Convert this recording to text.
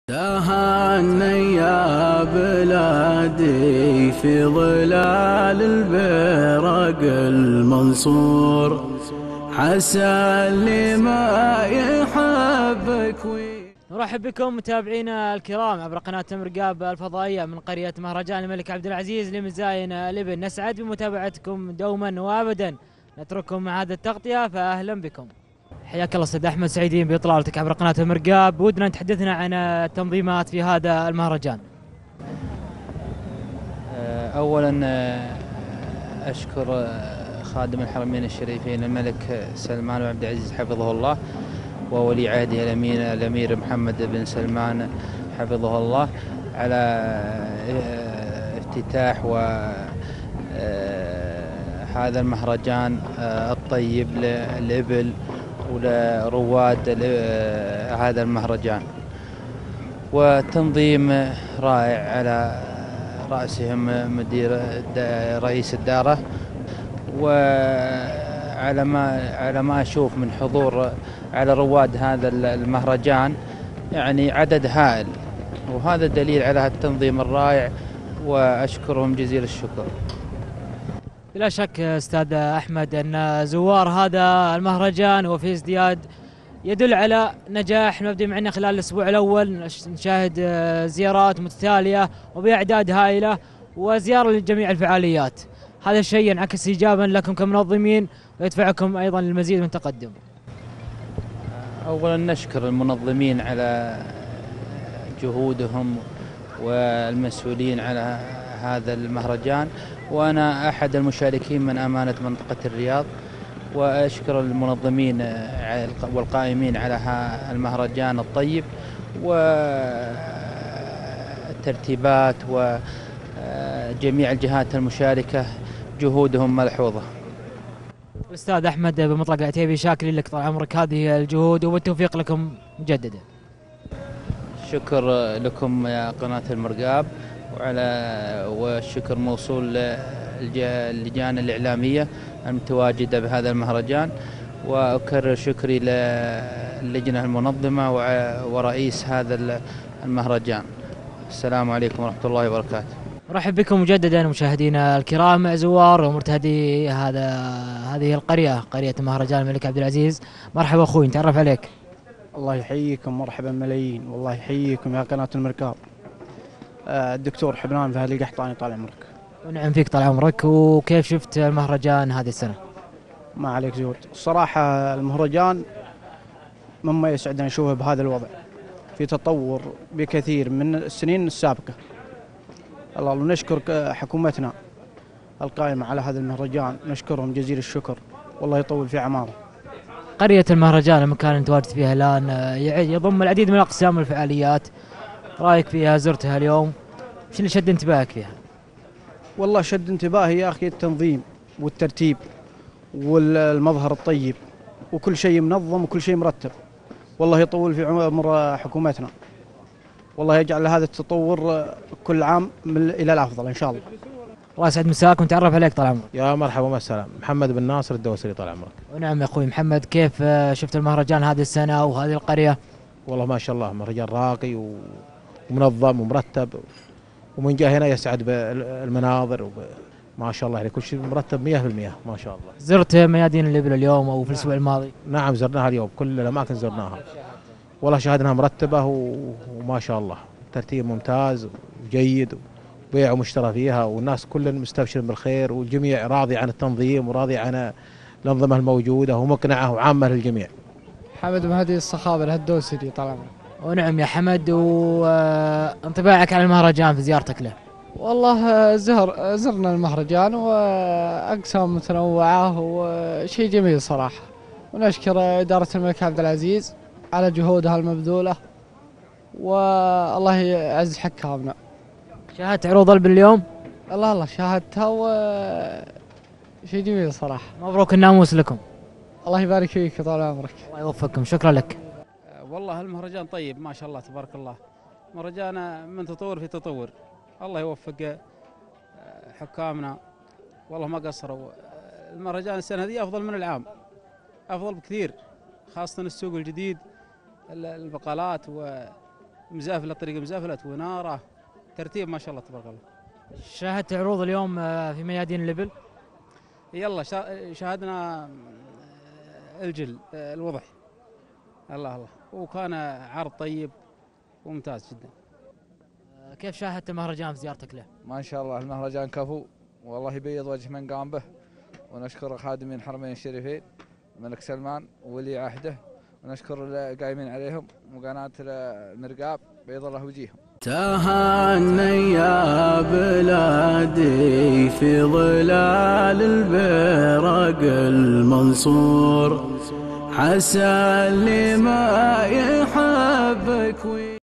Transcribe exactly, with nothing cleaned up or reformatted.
تهاني يا بلادي في ظلال البرق المنصور، حسى اللي ما يحبك وي. نرحب بكم متابعينا الكرام عبر قناة مرقاب الفضائية من قرية مهرجان الملك عبد العزيز لمزاين الابن. نسعد بمتابعتكم دوما وابدا، نترككم مع هذه التغطية، فأهلا بكم. حياك الله استاذ احمد، سعيدين باطلالتك عبر قناة المرقاب. ودنا تحدثنا عن التنظيمات في هذا المهرجان. اولا اشكر خادم الحرمين الشريفين الملك سلمان بن عبد العزيز حفظه الله، وولي عهده الامين الامير محمد بن سلمان حفظه الله، على افتتاح هذا المهرجان الطيب للإبل ولرواد هذا المهرجان، وتنظيم رائع على رأسهم مدير رئيس الدارة. وعلى ما على ما أشوف من حضور على رواد هذا المهرجان يعني عدد هائل، وهذا دليل على التنظيم الرائع، وأشكرهم جزيل الشكر. بلا شك استاذ احمد ان زوار هذا المهرجان وفي ازدياد يدل على نجاح مبدئي، معنا خلال الاسبوع الاول نشاهد زيارات متتاليه وباعداد هائله وزياره لجميع الفعاليات. هذا الشيء ينعكس ايجابا لكم كمنظمين ويدفعكم ايضا للمزيد من التقدم. اولا نشكر المنظمين على جهودهم والمسؤولين على هذا المهرجان، وأنا أحد المشاركين من أمانة منطقة الرياض، وأشكر المنظمين والقائمين على المهرجان الطيب والترتيبات وجميع الجهات المشاركة، جهودهم ملحوظة. الأستاذ أحمد بمطلق العتيبي، شاكر لك طال عمرك هذه الجهود وبالتوفيق لكم مجددا. شكر لكم يا قناة المرقاب، وعلى والشكر موصول للجان الإعلامية المتواجدة بهذا المهرجان، وأكرر شكري للجنة المنظمة ورئيس هذا المهرجان. السلام عليكم ورحمة الله وبركاته. مرحب بكم مجددا مشاهدينا الكرام، زوار ومرتهدي هذا هذه القرية، قرية مهرجان الملك عبد العزيز. مرحبا أخوي، نتعرف عليك. الله يحييكم، مرحبا ملايين، والله يحييكم يا قناة المرقاب. الدكتور حبنان فهلي القحطاني، طال عمرك. ونعم فيك طال عمرك. وكيف شفت المهرجان هذه السنة؟ ما عليك زود. الصراحة المهرجان مما يسعدنا نشوفه بهذا الوضع، في تطور بكثير من السنين السابقة. الله، ونشكر حكومتنا القائمة على هذا المهرجان، نشكرهم جزيل الشكر، والله يطول في أعمارهم. قرية المهرجان المكان اللي تواجد فيها الآن يضم العديد من الأقسام والفعاليات، رأيك فيها؟ زرتها اليوم، وش اللي شد انتباهك فيها؟ والله شد انتباهي يا أخي التنظيم والترتيب والمظهر الطيب، وكل شيء منظم وكل شيء مرتب. والله يطول في عمر حكومتنا، والله يجعل هذا التطور كل عام إلى الأفضل إن شاء الله. الله يسعد مساك ونتعرف عليك طال عمرك. يا مرحبا ومساء، محمد بن ناصر الدوسري، طال عمرك. ونعم يا أخوي محمد، كيف شفت المهرجان هذه السنة وهذه القرية؟ والله ما شاء الله مهرجان راقي ومنظم ومرتب، ومن جهة هنا يسعد بالمناظر وب... ما شاء الله، يعني كل شيء مرتب مئة بالمئة ما شاء الله. زرت ميادين الإبل اليوم أو في الأسبوع الماضي؟ نعم زرناها اليوم، كل الأماكن زرناها، والله شاهدناها مرتبة وما شاء الله ترتيب ممتاز وجيد، وبيع ومشترى فيها، والناس كل مستبشر بالخير، والجميع راضي عن التنظيم وراضي عن الأنظمة الموجودة ومقنعة وعامة للجميع. حمد مهدي الصخابة الهدوسري، طال عمرك. ونعم يا حمد، وانطباعك عن المهرجان في زيارتك له؟ والله زهر زرنا المهرجان وأقسام متنوعة وشيء جميل صراحة، ونشكر إدارة الملك عبد العزيز على جهودها المبذولة، والله يعز حكامنا. شاهدت عروض الب اليوم؟ الله الله شاهدتها وشيء جميل صراحة. مبروك الناموس لكم. الله يبارك فيك طال عمرك. الله يوفقكم، شكرا لك. والله المهرجان طيب ما شاء الله تبارك الله، مهرجان من تطور في تطور، الله يوفق حكامنا، والله ما قصروا. المهرجان السنة هذه أفضل من العام، أفضل بكثير، خاصة السوق الجديد، البقالات مزافلة طريقة مزافلة ونارة، ترتيب ما شاء الله تبارك الله. شاهدت عروض اليوم في ميادين الإبل؟ يلا شاهدنا الجل الوضح، الله الله، وكان عرض طيب وممتاز جدا. كيف شاهدت المهرجان في زيارتك له؟ ما شاء الله المهرجان كفو، والله يبيض وجه من قام به، ونشكر خادمين الحرمين الشريفين الملك سلمان وولي عهده، ونشكر القائمين عليهم وقناة المرقاب بيض الله وجيههم. تهاني يا بلادي في ظلال البرق المنصور، عسى اللي ما يحبك